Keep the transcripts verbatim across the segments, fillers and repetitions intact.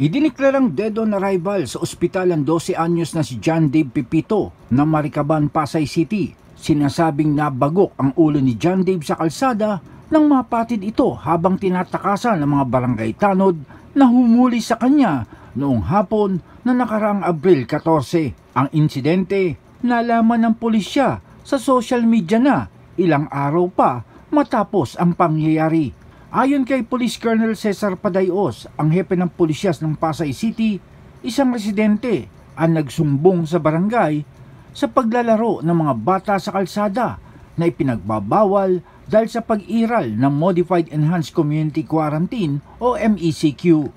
Idiniklarang dead on arrival sa ospital ang dose anyos na si John Dave Pipito ng Maricaban, Pasay City. Sinasabing nabagok ang ulo ni John Dave sa kalsada nang mapatid ito habang tinatakasan ng mga barangay tanod na humuli sa kanya noong hapon na nakaraang Abril fourteen. Ang insidente nalaman ng pulisya sa social media na ilang araw pa matapos ang pangyayari. Ayon kay Police Colonel Cesar Padayos, ang hepe ng pulisyas ng Pasay City, isang residente ang nagsumbong sa barangay sa paglalaro ng mga bata sa kalsada na ipinagbabawal dahil sa pag-iral ng Modified Enhanced Community Quarantine o M E C Q.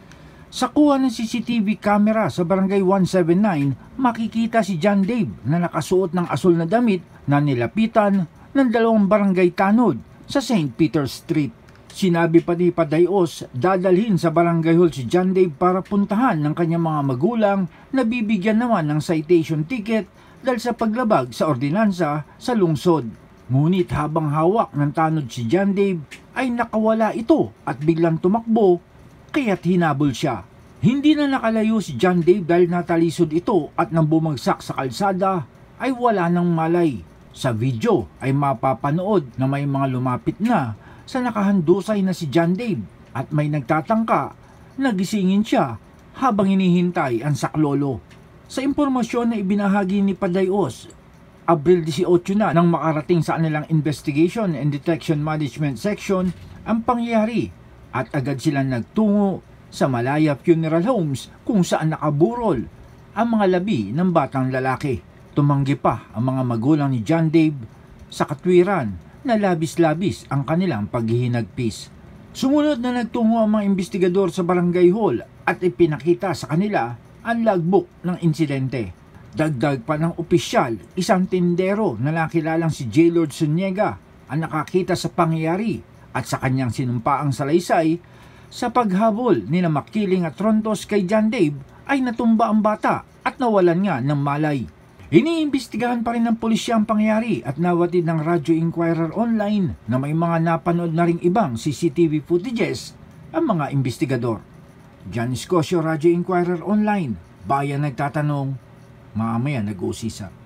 Sa kuha ng C C T V camera sa barangay one seventy-nine, makikita si John Dave na nakasuot ng asul na damit na nilapitan ng dalawang barangay tanod sa Saint Peter Street. Sinabi pa ni Padayos, dadalhin sa barangay hall si John Dave para puntahan ng kanyang mga magulang na bibigyan naman ng citation ticket dahil sa paglabag sa ordinansa sa lungsod. Ngunit habang hawak ng tanod si John Dave ay nakawala ito at biglang tumakbo kaya't hinabol siya. Hindi na nakalayo si John Dave dahil natalisod ito at nang bumagsak sa kalsada ay wala nang malay. Sa video ay mapapanood na may mga lumapit na sa nakahandusay na si John Dave at may nagtatangka na gisingin siya habang hinihintay ang saklolo. Sa impormasyon na ibinahagi ni Padayos, Abril eighteen na nang makarating sa kanilang Investigation and Detection Management Section ang pangyayari at agad silang nagtungo sa Malaya Funeral Homes kung saan nakaburol ang mga labi ng batang lalaki. Tumanggi pa ang mga magulang ni John Dave sa katwiran na labis-labis ang kanilang paghihinagpis. Sumunod na nagtungo ang mga investigador sa barangay hall at ipinakita sa kanila ang logbook ng insidente. Dagdag pa ng opisyal, isang tindero na nakilalang si J. Lord Zuniga ang nakakita sa pangyayari at sa kanyang sinumpaang salaysay sa paghabol ni na Makiling at Trontos kay John Dave ay natumba ang bata at nawalan nga ng malay. Iniimbestigahan pa rin ng pulisya ang pangyayari at nawatid ng Radyo Inquirer Online na may mga napanood na ring ibang C C T V footages ang mga investigador. John Escocio, Radyo Inquirer Online, bayan nagtatanong, mamaya nag-uusisa.